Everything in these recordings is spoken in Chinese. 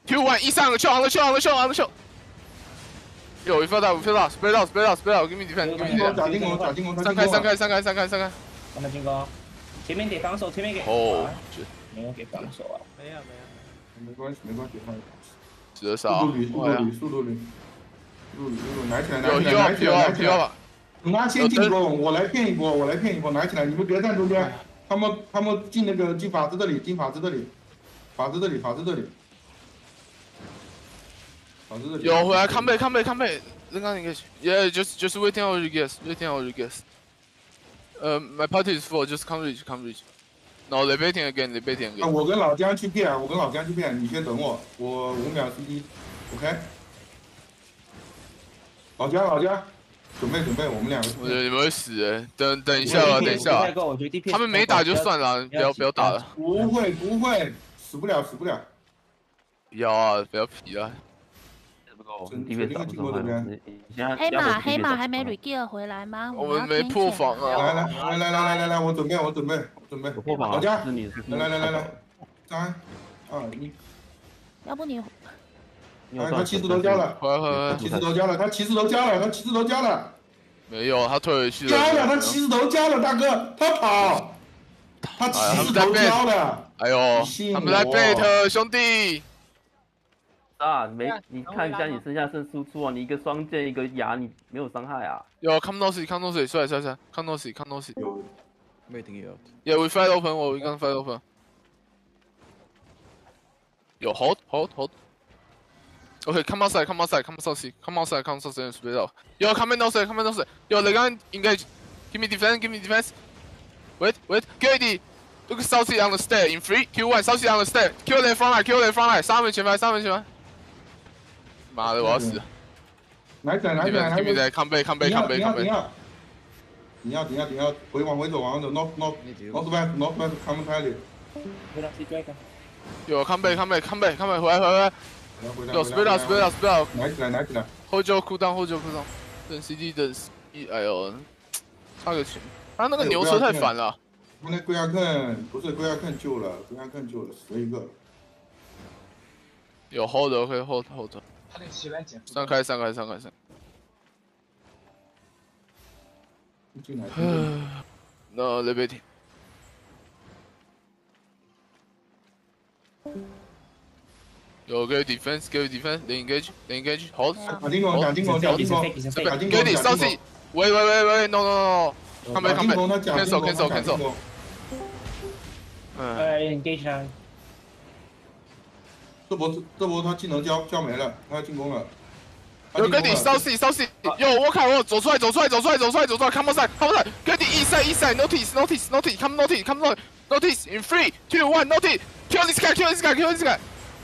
Q1 一上了秀 on the show。有一 feel 到 spread out，give me defense， 打进攻， 散开。 我们进攻，前面给防守，前面给。 哦， 没有给防守啊。 没有。 没关系。 折杀。 速度率，拿起来。你妈先进攻，我来骗一波，拿起来，你们别站中间。他们进那个进法师这里。 有回来看背，刚刚应该是 ，Yeah， just waiting on your guess。My party is full， just come reach。No， they baiting again。 我跟老姜去骗，你先等我5秒 CD， OK。老姜，准备，我们两个。 我觉得你们会死哎，等一下啊。他们没打就算了，不要打了。 不会，死不了。 不要啊，不要皮啊。 黑马还没 regear 回来吗？ 我们没破防啊！ 来，我准备。老姜，来，3、2、1。 要不你？ 他骑士都交了，他骑士都交了。 没有，他退回去了。 交了，他骑士都交了，大哥，他跑。他骑士都交了。 哎呦，他们在贝特兄弟。 你看一下你剩下剩输出啊，你一个双剑一个牙，你没有伤害啊。 有 come no see， 帅 come no see。 有 waiting out。 Yeah we fight open，we gonna fight open。有 hold。OK come outside and split out。有 come no see。有 they gonna engage。Give me defense。Wait get ready。Look Southie on the stair in 3 Q1 Southie on the stair kill their front line 三门前排。妈的，我要死了！ 来 ！Give me that come back。 你要，往回走，North West，他们开里。 有 come back， 回来。有 spread out。 拿起来。 Hold your cooldown。等 CD 等 CD， 哎呦，差个钱。他那个牛车太烦了。 他那龟亚坑不是龟亚坑救了，死了一个。 有 hold OK hold。 他那旗杆减。 散开。No liberty。有 give defense， they engage hold。 打进攻。 给你烧气。喂 no。看没 cancel。 engage 他。 这波他技能交没了，他要进攻了。 有跟你烧气。有我看我走出来 ，come on side， 跟你 east side，notice，come notice in 3 2 1 notice，kill this guy。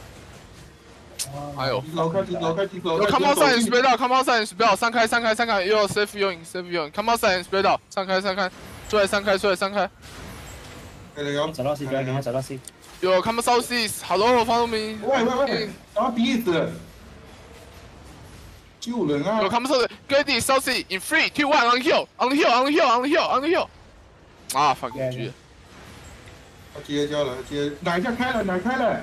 哎呦， 有 come on side and spread out，散开，又 safe用，come on side and spread out，散开，出来散开。 找到 C， 不要给他找到 C。 有 come south east，hello follow me。 喂，找到鼻子。救人啊！ 有 come south，get this south east in 3 2 1 on the hill。啊 fucking G。 他接交了，哪一下开了？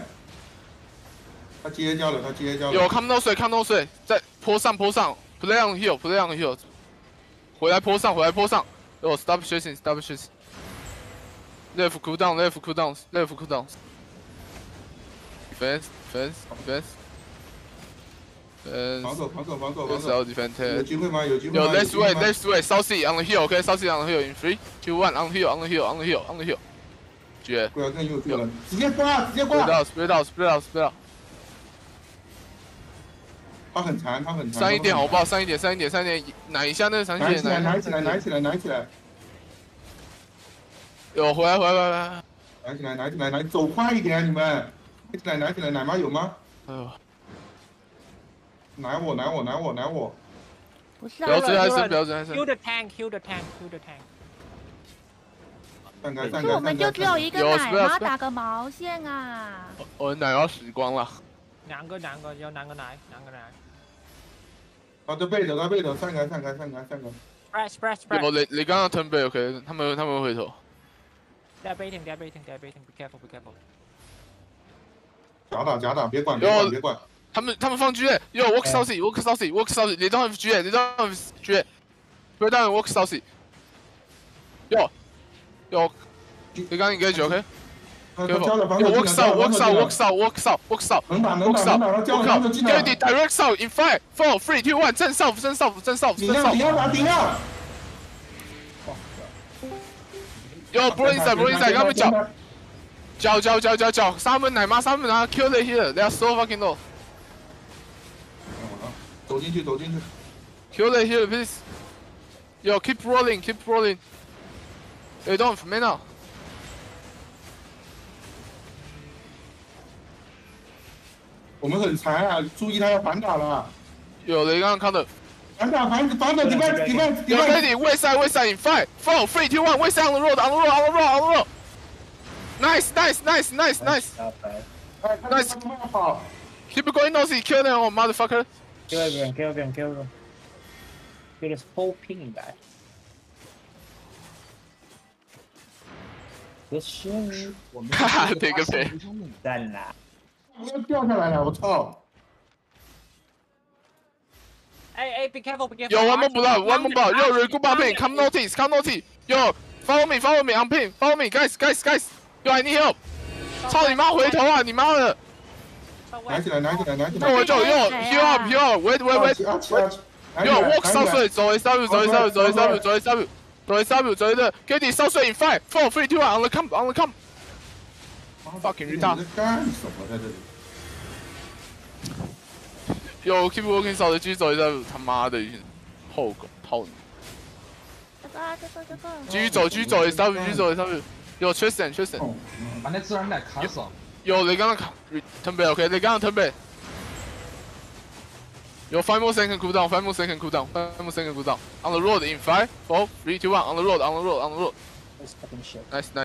他接交了。 有 come no 水，在坡上 ，play on hill，回来坡上，有 stop chasing，left cooldown。Defense。 防守。 defense。 有机会吗？ 有 left way，south east on the hill，OK，south east on the hill in 3 2 1 on the hill。绝。 不要更右救了，直接挂。 spread out。 他很残。 上一点好不好？上一点，奶一下那个长线。 拿起来。 有回来。 拿起来，走快一点，你们。拿起来，奶妈有吗？ 哎呦。 奶我。 不是啊。 不要追还是。 Kill the tank。 散开。 可是我们就只有一个奶妈，打个毛线啊！ 我奶要死光了。 两个，要两个奶。 他背着，散开。 Spread。 你刚刚 turn back OK， 他们会回头。 They're baiting. Be careful. 假打，别管别管。 他们放 G 嘞 ，Yo walk south walk south walk south， they don't have G 嘞 ，they don't have G 嘞 ，Go down walk south。Yo， 你刚 engage OK？ Walk south walk south walk south walk south walk south walk south， Get the direct south in 5 4 3 2 1， 正 south 正 south 正 south 正 south。 顶啊 Yo bro inside bro inside， 他们脚，三门奶妈，kill the healer，they are so fucking low。 走进去。 Kill the healer please。Yo keep rolling keep rolling。They don't have mana。 我们很残啊，注意他要反打了。 有雷刚刚 counter。 反打 defense。 Yo ready west side in 5 4 3 2 1， west side on the road。 Nice。 好。 Keep going nosy kill them oh motherfucker。 Kill everyone. Kill this whole ping guy. Good shit. 哈哈，这个飞。 赞啦！ 不要掉下来了，我操！ 哎 be careful be careful。 Yo one more blood。 Yo good ping come notice。 Yo follow me on ping follow me guys。 Yo I need help。 操你妈回头啊你妈的！ 拿起来。 那我就 Yo heal up wait。 Yo walk south 走 SW 走 Get the south in 5 4 3 2 1 on the come。 Fucking retard。 干什么在这里？ Yo keep walking south 继续走 SW， 他妈的后狗操你！ 这个。 继续走 SW。 Yo Tristan。 把那自然带卡死。 Yo they gonna turn back OK they gonna turn back。 Yo 5 more second cooldown 5 more second cooldown on the road in 5 4 3 2 1 on the road. This fucking shit. Nice